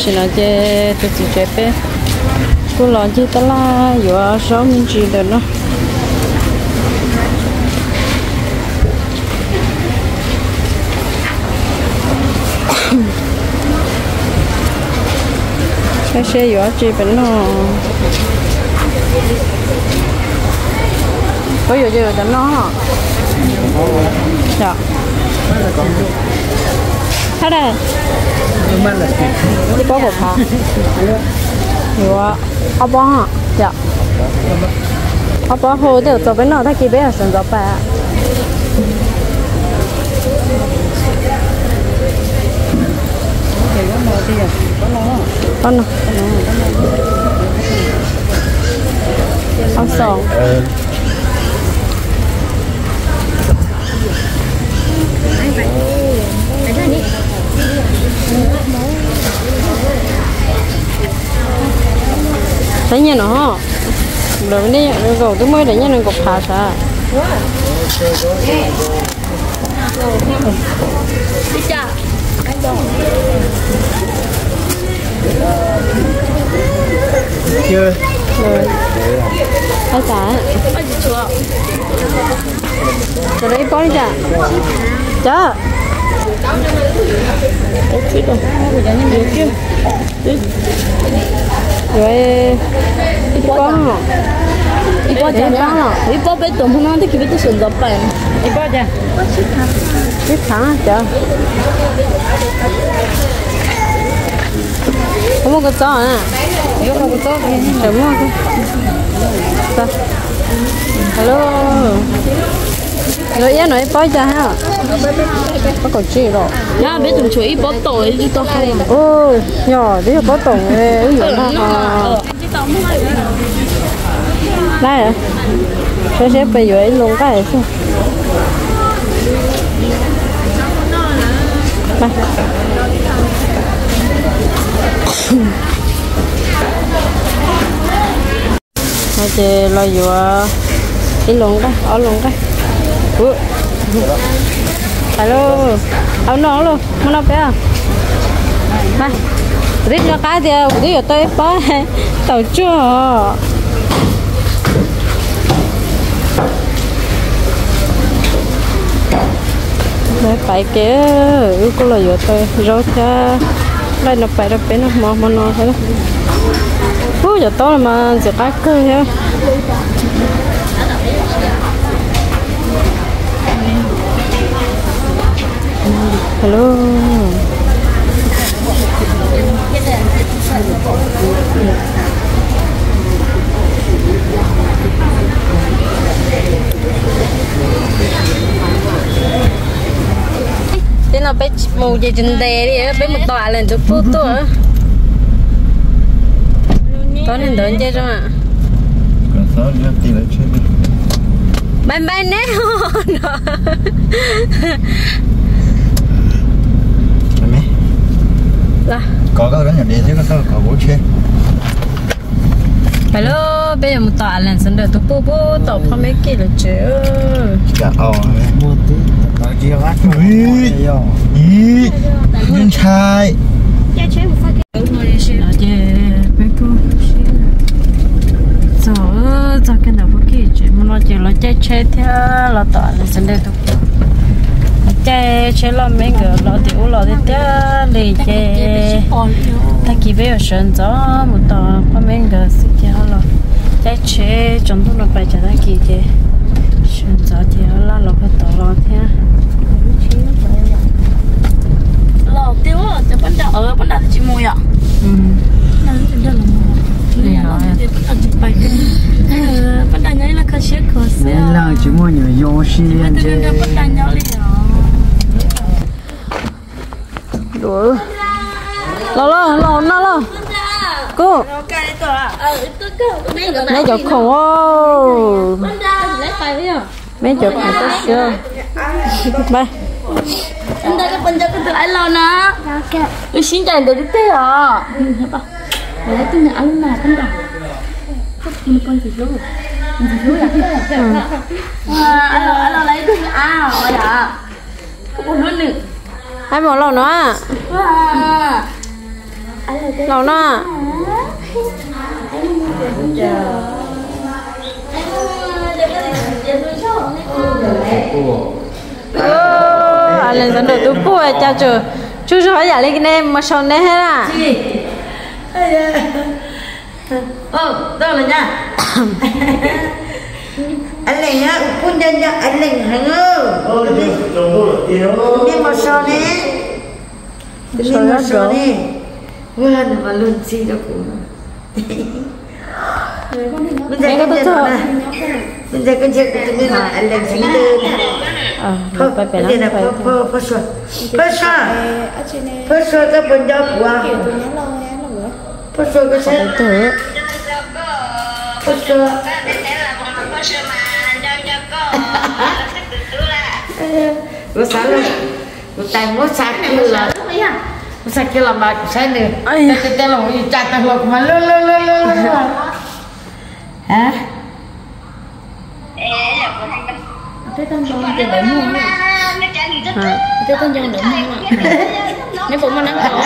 chỉ là chơi tôi chỉ chơi bé cô lo chơi ta la vừa sáu mình chỉ được nó cái xe vừa chơi bên nó có vừa chơi bên nó dạ thế đây đi có một hả vừa áo bó hả dạ áo bó hồ đều cho bên nó thay kia bé là sườn gió bà con nào áo sòng thấy nhỉ nó rồi đi rồi tôi mới để nhỉ nó cột phá sao đi chả chưa rồi ai cả rồi đấy có đi chả chả rồi 이뻐 잖아. 이뻐 배도 하나한테 기분도 손도 빠요. 이뻐자 biết thẳng chợ không có cái to nè không có to chợ mua cái hello rồi em nói bói cha ha có còn chi rồi 야, 배도 저 이뻐 또 이거 하래. ôi nhỏ đấy có tổng ứng dụng ha đây rồi sẽ bây giờ luôn cái này xem đây nó chơi lo vừa cái luôn cái ở luôn cái hello áo nó luôn muốn nó bé này rít nó cái thì đi ở tới bó tàu chưa đấy phải kia có là vừa tôi rau cha đây nó phải nó mò nó thế đó giờ tối mà giờ cá cơ thế hello thế nào bé mù gì trên đè đi bé một tọa lên chụp photo á tối nên đợi chơi không ạ bạn bạn nè là có cái đó nhà đi chứ có bố chơi hello bây giờ một tọa lên sân đợi tụi bố tọa không mấy kia là chứ dạ mua tí tao chia lát ý nhân trai cho cái nào có kia chứ mà nó chỉ là chơi theo là tọa lên sân đợi tụi chơi là mấy người lo tiểu lo thì lì chơi ta kỳ bây giờ sơn gió một tòa có mấy người sẽ chơi lo chơi chúng tôi nó phải chơi ta kỳ chơi sơn gió thì là lo cái tòa lo thế Lo tiêu á, cho bán đảo chỉ mua ạ. Nó rất là mua. Này hả? Bán đảo nhảy là khá xếp khó xếp. là chỉ mua nhiều vô xí anh chứ bán đảo nhảy đi ạ. đủ lo cô mấy chục khủng ô mấy chục khủng tốt chưa đây anh ta cái bên đó cái ai lo nè tôi xin chạy để đi tới à để tôi nhà anh mà con đỏ mình con gì luôn anh lo lấy cái rồi à có một nữa hai món lẩu nữa lâu nó lên dẫn được tôi cô chào chú hỏi giải lên cái mà sau này hết à đó là nha anh này nhá quân nhân nhá anh này hàng ơi đi một số nè đi một số nè quên mà luôn chi đó cũng bây giờ cái chuyện này bây giờ cái chuyện của mình là anh này sinh đơn bây giờ là phơ sơ cái bên đó của phơ sơ cái xe phơ sơ bữa sáng luôn bữa tay mỗi sáng kia là mỗi sáng kia làm bài sáng nữa tay là một chặt tay lột mà lơ hả cái con dâu thì đỡ mua cái con dâu đỡ mua nếu cũng mà nắng cỏ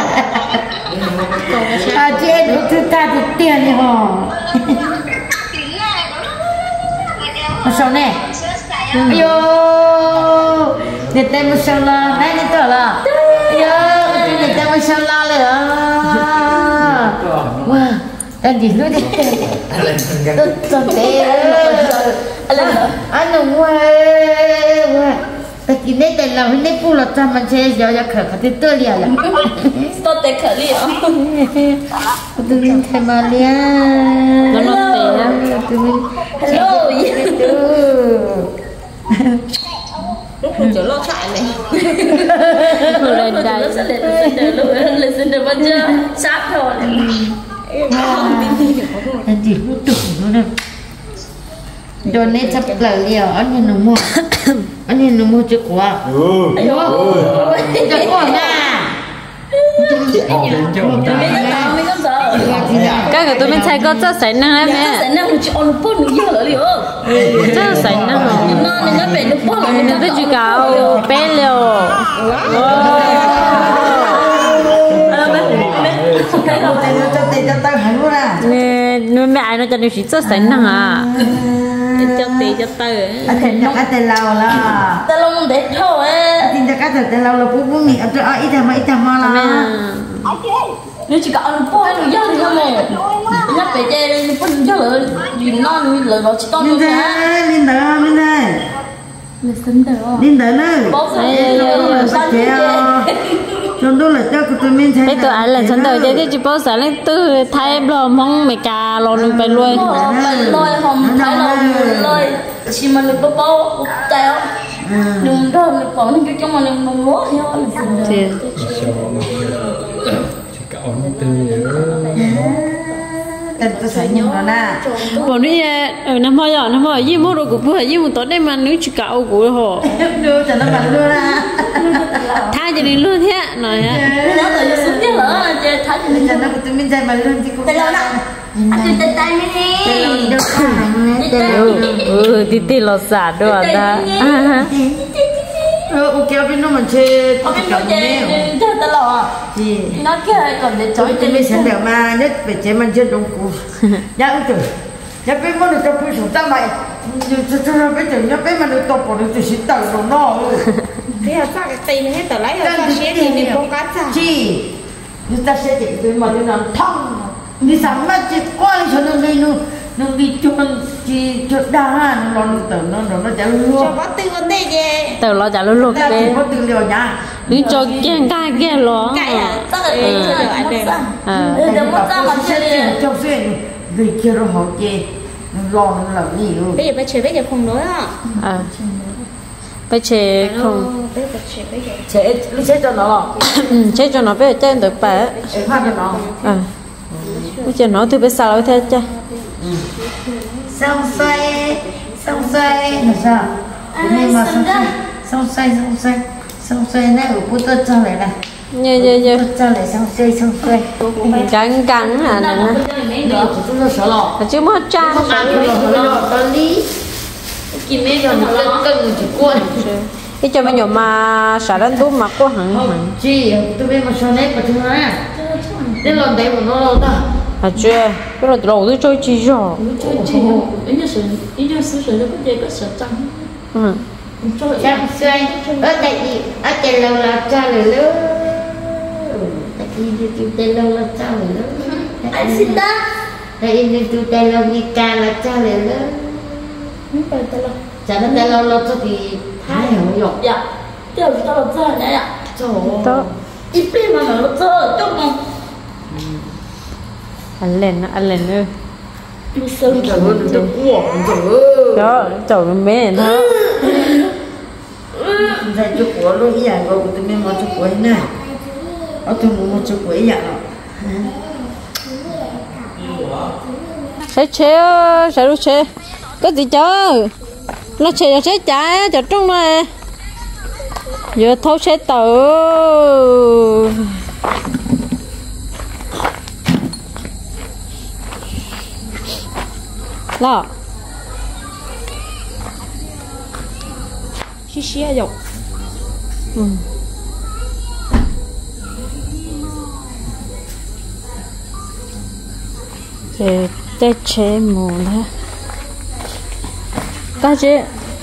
chị em thứ ta thì tiền đi hò sao nè ayo người ta mới sao la này này tao là ayo người ta mới sao laเลยwow anh gì nữa đi tôi tê anh đừng quayแต่กินได้แต่เราไม่ได้พูดเราจำมันเช่ยอยากเขินเขาติดตัวเลียเลย tôi tệ khởi liền ตัวมินไทยมาเลีย nó nó tệ ตัวมิน hello chỗ lo chạy này rồi đây đây lên xin được bao giờ sát rồi anh chỉ hút tục nữa nèโดนเนี่ยจับเปล่าเลียวอันนี้หนูมั่วอันนี้หนูมั่วจะกว่าจะกว่าน่ะ cái của tôi mình thấy có rất sánh năng đấy mẹ sánh năng chỉ ăn bún nhiều rồi liệu rất sánh năng nó nên nó về nó bún rồi mình tôi chỉ cao bé liều cho tao hẳn luôn à nuôi mẹ nó cho điều chỉ rất sánh năng à cho tí cho tao anh thèm cho cá tê lao là tao long để thôi tin cho cá tê lao là bố bố mì ăn cho ít thèm là nếu chỉ có ăn bún hay là gì không nè nhắc về chơi bún chứ là gì nó là nó chỉ to thôi nhá Linh đây là xin được Linh đợi nữa bố sẽ chúng tôi là cho tụi mình thấy cái tụi anh là sẵn đời chơi thì chỉ bố sẽ lên từ thay lo mong mày cà lo luôn phải luôn lôi không phải là lôi chỉ mà được bố chạy đừng đâu được bỏ nên cho mà đừng mong lúa theo là xin cần tôi phải nhung nó nè bọn đi ở năm hoa gì mua đồ của bữa gì một tối đây mà nếu chỉ cạo của họ đưa cho nó bắn luôn à thay cho nên luôn thế nói á nó tự xuống chứ hả chơi thay cho nên cho nó tụi mình chạy mà luôn thì cũng tay lâu đó anh chơi tay mini tí lọt xả đồ đó ok bên nó mình chơi ở bên nó chơi chơi tay lâu à nó kia còn để chối tụi mình sẽ đều mà nhất phải chơi mình chơi đông cú nhá ứng tử nhá bên mình được cho quý số ta mày cho nó bây giờ nhá bên mình được tập của được thì xin tặng đồ nó thế là sao cái tiền hết tờ lấy rồi sao xé thì mình không cắt sao chi người ta sẽ để tôi mà tôi làm thông đi sắm mà chỉ qua cho nó đi chôn chỉ chốt đá nó trả luôn cho bắt tiền con đây gì tao lo trả luôn ta đấy chỉ có tiền liều nha nhưng cho kia lo cái à tất cả những cái này để đừng mất ra mà chơi cho xuyên người kia nó họ chê nó lo nó làm nhiều bây giờ phải chơi bây giờ không nói à bây giờ không chế cho nó chế cho nó bây giờ chơi được bé phát cho nó bây giờ nó thì bây sao thế chứ xong xoay là sao nhưng mà xong xoay này ở bút tôi cho lại này như cho lại xong xoay cắn hả nè chứ mất trang kìm mấy rồi nó cần chỉ cuốn cái cho bây giờ mà xả đến túi mặt của hẳn chị tôi biết một số nét của chúng nó đến lần đấy mà nó lâu ta à chưa cái là đầu tôi chơi chi rồi chơi chi ấy như sự nó có thể có sợ trăng Chẳng xoay ở tại lâu là cha lời lớn tại vì lâu là cha lời lớn anh xin đó tại vì lâu vì cha là cha lời lớn chả nó lâu lâu cho thì thái hiểu nhọc dạ tiêu cho nó chơi này ạ đó ít bên mà nó chơi trong này anh lên nữa đi sơn trời ơi được uổng đó trời mẹ nó ra chụp của luôn ý dạng rồi tụi mình mà chụp của này ở tụi mình mà chụp của ý dạng sẽ lúc chế có gì chơi nó sẽ chạy cho trong này giờ thâu sẽ tự là xí rồi thì tết chế mù đó cái gì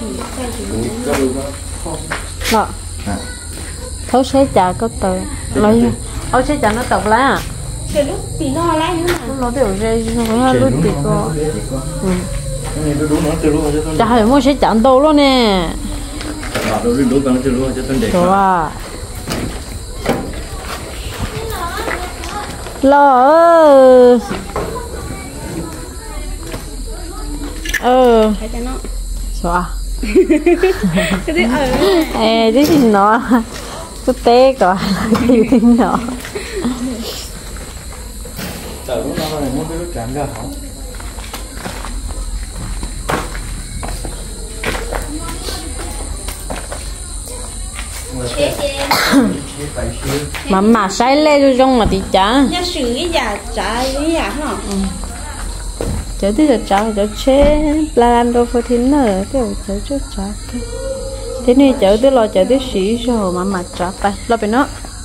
đó thấu chế chả có tờ lấy thấu chế chả nó tập lá cái lúc thì nó lấy nữa mà nó đều rơi nó lúc thì có chả phải mua chế chả đâu luôn nè rồi à lo phải cho nó xóa cái gì ê cái gì nó có té rồi cái gì nó Trời lúc nào này muốn cái lúc chạm ra hả? mà sai lê cho trong mà thì chả nhà sử cái giả trả cái giả hả chớ thì chả chớ chế lan đâu phải thế nữa kiểu chớ chả thế này chớ thì lo chớ thì xí rồi mà chả tay lo bên nó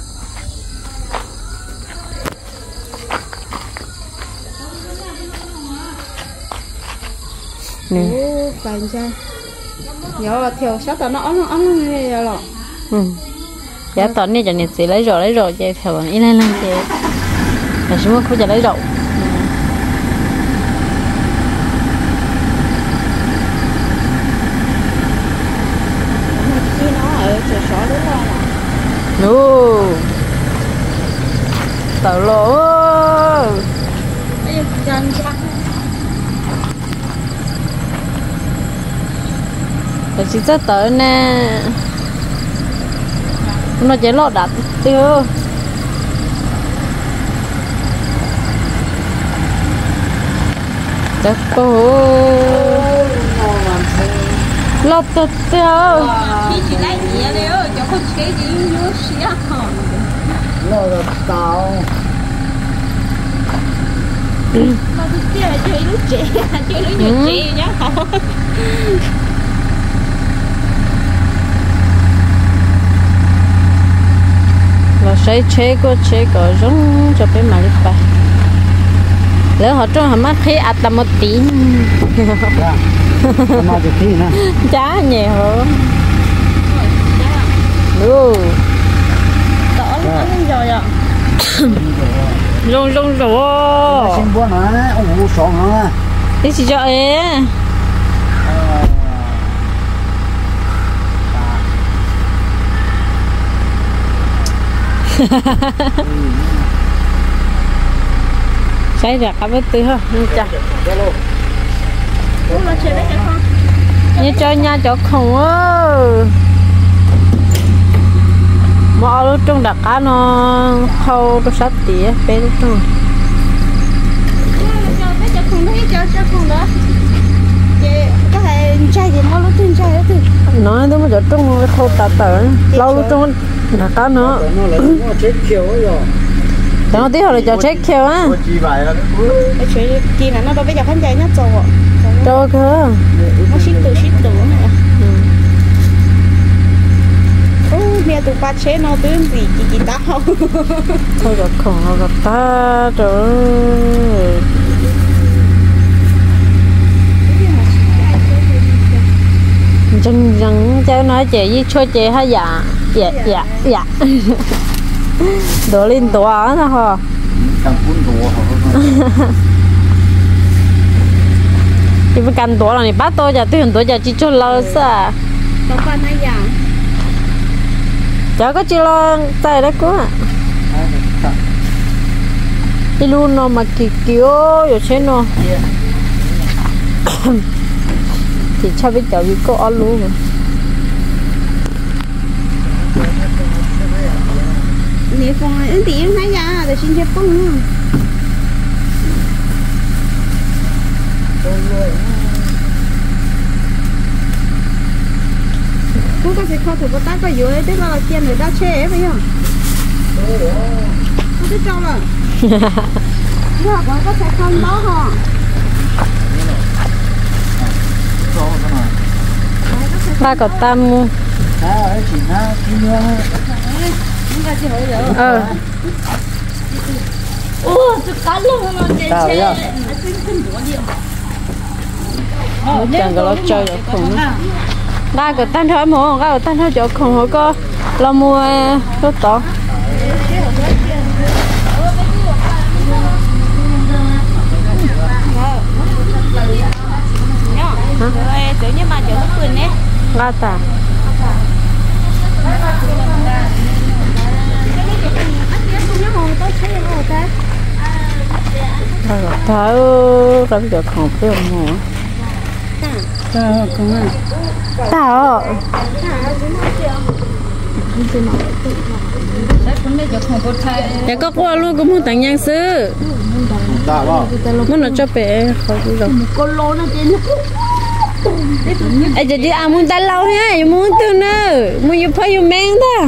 nè phải sao giờ theo sát tao nó ấm nghe rồi giá tận này cho nên sẽ lấy rồi chơi theo ý này làm chơi là chúng không cho lấy rồi khi nó ở chỗ xó đúng không nô tao lỗ bây giờ chân chắc để chỉ cho tới nè nó chỉ lọt đặt tiêu chắc cô lọt đặt tiêu khi chị lấy gì đấy ơi cho con cái gì vô xía không Lo là tao mà thực kia là chơi lúc trẻ chơi lúc nhiều trẻ nhá không và sẽ chế có giống cho cái mà đi phải lỡ họ trong hầm mắt khi ăn tầm một tí mà được tí nè chá nhẹ hả ừ tao ăn rồi à rong rồi xin bữa nữa ông sống hả đi chỉ cho ấy sai ra cả với tư ha chả cũng là chơi đấy cái con như chơi nha chỗ không á mà lúc trong đặc cá nó khâu nó sát tía bé lúc trong cho không thấy cho không đó có thể trai gì mà lúc tin trai đó thì nói đúng mà chỗ trong nó khâu tạt tở lâu lúc trong đặc cá nó nó chết chiều rồi nó tí hồi là cho check kêu á chỉ vậy là cái chuyện kia là nó đâu bây giờ khán giả nhá trâu ạ cho cơ nó ship từ này mẹ tụi ba chế nó tới gì chị tao thôi gặp khổ gặp ta rồi răng cháu nói chị với cho chị hả dạ đổ lên tổ á thôi hả cầm cuốn đũa chị phải cầm tổ là này bắt tôi giờ tôi hình tổ giờ chị cho lâu sao tao con hay dạ cháu có chị lo tay đấy quá đi luôn nó mà kiểu rồi thế nó thì cha biết cháu biết có ăn luôn nè con ứng tiền hay dạ để xin chép con cô có thể kho thủ có tác có dưới tức là tiền người ta chế phải không cô thích cho rồi giờ có thể không đó hả ba cậu tam mua tôi cá luôn nó chế chẳng có lo chơi được không ba cậu tan thôi mua ba cậu tan thôi chỗ không họ có lo mua tốt to tự nhiên mà chỗ nó quên nè ba ta thở rồi giờ không biết ông mua tao không à tao để có qua luôn cũng muốn tặng nhân sư muốn nó cho bé khỏi đi rồi ai giờ đi ăn muốn tay lâu ha muốn từ nữa muốn yêu phải yêu men ta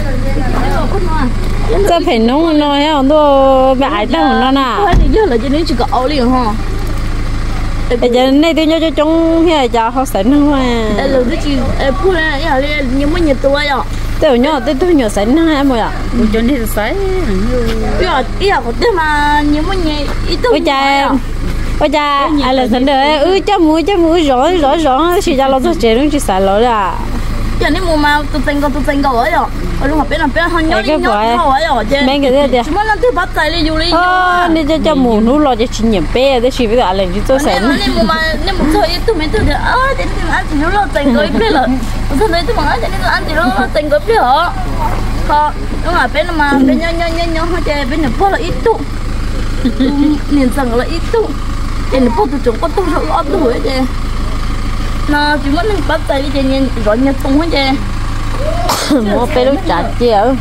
có phải nông nói ha tôi bại tao nó nè thì giờ là cho nên chỉ có ấu liền ha bây giờ này tôi nhớ cho chúng hay cho họ sẵn không à là cái gì phụ này là nhưng mà nhiệt tuổi à tôi nhỏ sẵn không em à tôi cho nên sẵn giờ có tên mà nhưng mà nhiệt ít tuổi ôi cha ai là sẵn được cho mũi rõ chỉ cho nó cho trẻ nó chỉ xài lỗi là giờ này mùa mà tôi tình cầu ấy rồi ở lúc học bên hơn nhớ rồi chứ mấy cái gì chúng nó cứ bắt tay đi du lịch nên cho mùa nú lo cho chị nhầm bé để chị với cả lần chị tôi sẽ nên mùa thôi tôi mấy tôi thì để ăn thì nó tình cầu biết rồi tôi thấy tôi mà cho nên ăn thì nó tình cầu biết hả họ nó là bên mà bên nhau họ chơi bên nhập là ít tụ nên rằng là ít tụ thì nó phụ chúng có tụ rồi ở tuổi chứ nó chỉ muốn bắt tay đi chơi nhìn rồi nhặt tung hết chứ mua bé lúc chặt chiều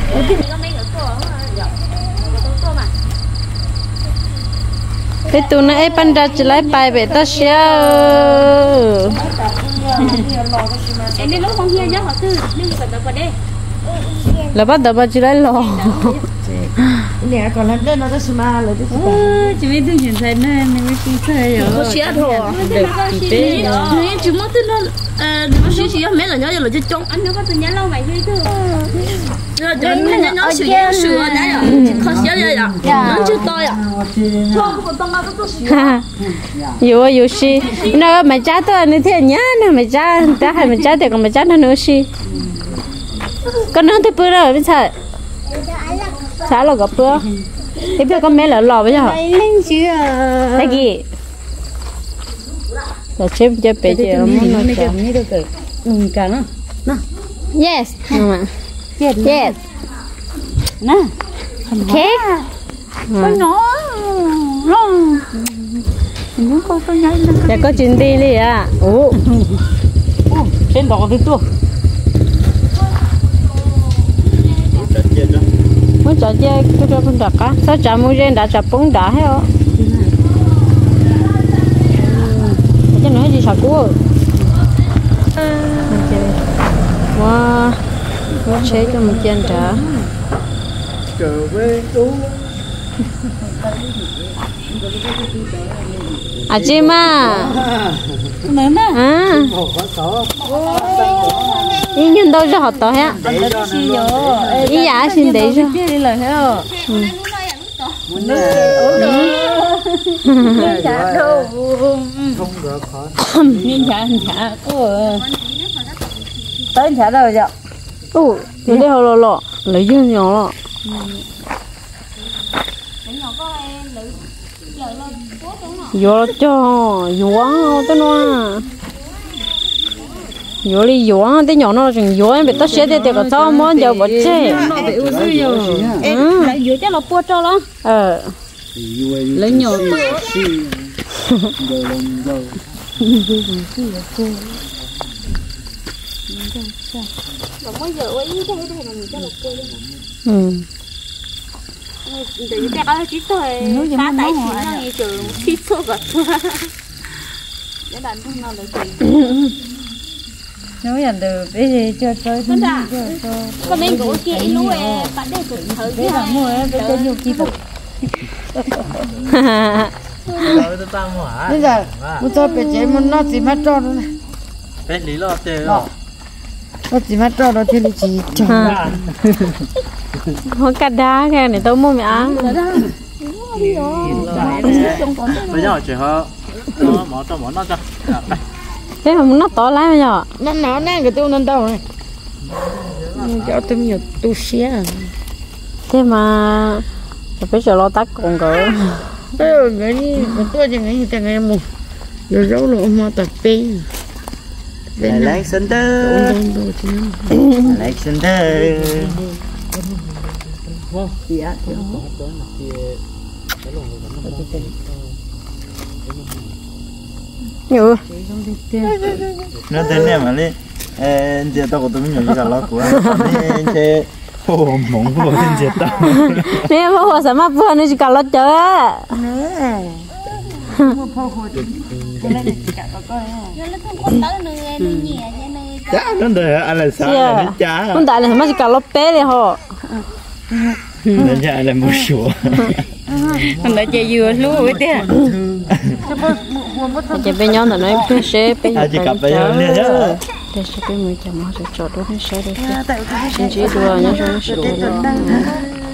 cái tụi nó ấy ban ra chỉ lấy bài về ta xia em đi lúc không kia nhá họ tư nhưng phải tập vào đây là bắt đầu chỉ lấy lò nè còn là đây nó rất smart rồi chứ chỉ biết tôi nhìn thấy nên mới kỹ chơi rồi có xia thôi nên chỉ muốn tin nó xia mấy là nhớ là chơi trống anh nó có từ nhá lâu vậy thôi rồi cho nên nó sửa nhá khó xia đây à nó chưa to à thôi không to mà có xia yêu xí nó mà cha tôi như thế nhá nó mà cha ta hay mà cha thì còn mà cha nó nữa xí con nó thì bữa rồi biết sao sao là gặp bữa thế bây con mẹ là lò bây giờ lên chưa cái gì rồi chép cho bé chị nó muốn nó chấm như được rồi cả nó yes mà yes nè cake con nó con nhảy dạ có chuyện đi đi à trên đó thì tôi muốn chọn chơi cái cho con đặt á sao chọn mua trên đã chọn bún đã hết không chứ nói gì sao cua wow có chế cho một chân trả trở về tú à chị mà nữa nè à có ý nhân đâu cho họ to ha ý giả xin để cho đi lời thế rồi nên chả của tới chả đâu vậy cái đây họ lọ lấy cho nhỏ lọ vô cho vô tới nó vô đi vô tới nhỏ nó chừng vô em bị tao xé thì có sao món giờ bỏ chết lại dưới cho nó bua cho nó lấy nhỏ để cho nó chỉ thôi cá tại chỉ nó như trường chỉ số vật để bạn không nào được nếu nhận được bây giờ chưa chơi không ra con mình của kia lúa bạn đây cũng thử cái là mua bây giờ nhiều chi phục bây giờ tôi cho bé chế muốn nó chỉ mất cho nó này bé lý lo tiền nó chỉ mất cho nó thì nó chỉ cho hoa cà đá cái này tôi mua mẹ ăn bây giờ chỉ họ mỏ cho mỏ nó cho thế mà nó to lắm bây giờ nó nè cái tôi nên đâu này cho tôi nhiều tôi xé thế mà bây giờ lo tắt còn cỡ bây giờ cái gì cái tôi chỉ nghĩ từ ngày một rồi rau nữa mà tập pin Alexander nhiều nó tên này mà đi giờ tao có tụi mình nhiều cái lọ của anh chơi hồ mộng của anh giờ tao nè mà hoa sao mà vừa nó chỉ cả lót chơi nó đời anh là sao là cha không tại là mà chỉ cả lót bé đi họ nên cha là một số anh đã chơi vừa luôn vậy thế chơi bên nhau là nói cứ xe bên nhau chỉ cặp với nhau nè chứ để sẽ bên người chồng họ sẽ chọn đúng sẽ được xin chỉ đùa nhá cho nó sửa